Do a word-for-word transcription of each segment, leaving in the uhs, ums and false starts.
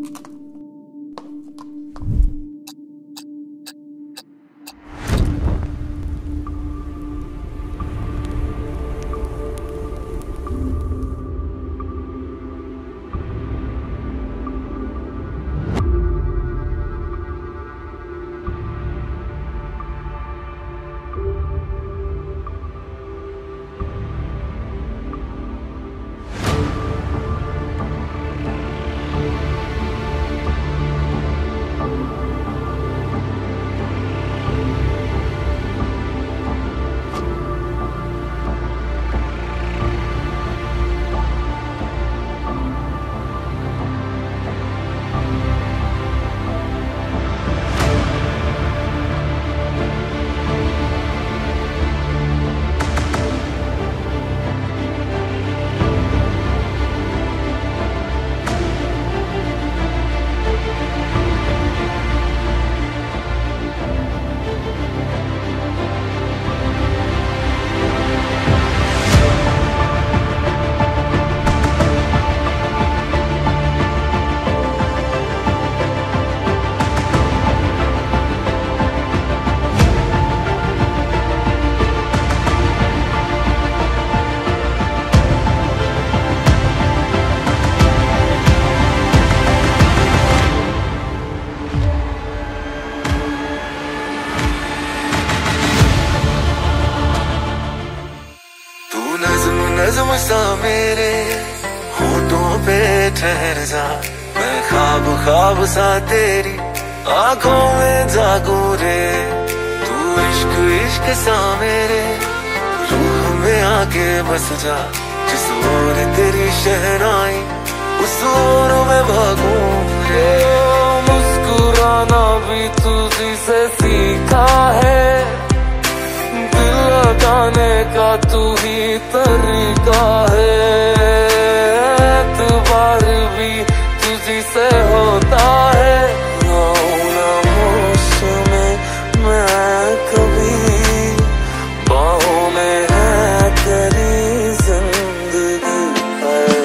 नज़्म सा मेरे होठों पे ठहर जा, मैं ख्वाब ख्वाब सा तेरी आंखों में जागूं रे। तू इश्क इश्क सा मेरे रूह में आके बस जा, जिस ओर तेरी शहनाई उस ओर में भागूं रे। मुस्कुराना भी तुझी से सीखा है, दिल लगाने का तू ही तरीका है। एतबार भी तुझी से होता है, खामोश में मैं कभी बाहों में है तेरी जिंदगी है।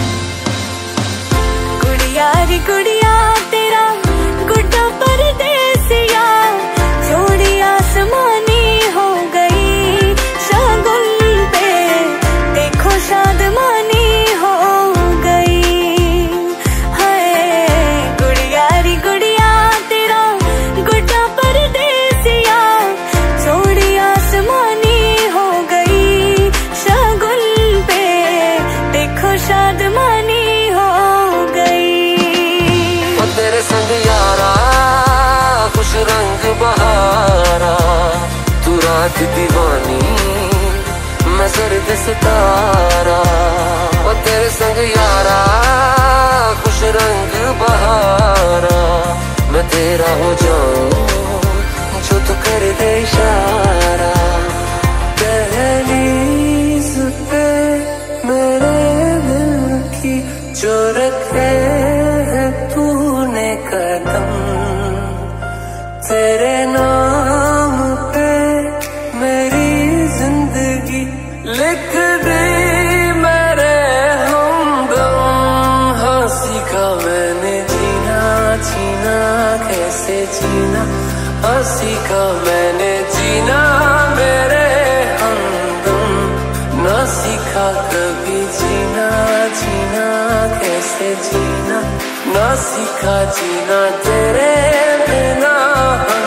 गुड़िया रे गुड़िया तेरा गुड्डा परदेसिया, जोड़ी आसमानी हो गई शगुन पे, देखो शादमानी हो गई है। गुड़िया रे गुड़िया तेरा गुड्डा परदेसिया, जोड़ी आसमानी हो गई शगुन पे, देखो शादमानी हो गई। ओ तेरे संग यारा खुश रंग बहारा, तू रात दीवानी मैं सर्द सितारा। ओ तेरे संग यारा खुश रंग बहारा, मैं तेरा हो जाऊं जो तू कर दे इशारा। दहलीज पे मेरे दिल की जो रखे है तूने कदम, तेरे नाम पे मेरी जिंदगी लिख दी मेरे हमदम। हाँ सीखा मैंने जीना जीना कैसे जीना, हाँ सीखा मैंने जीना मेरे हमदम। ना सीखा कभी जीना जीना कैसे जीना, ना सीखा जीना तेरे बिना।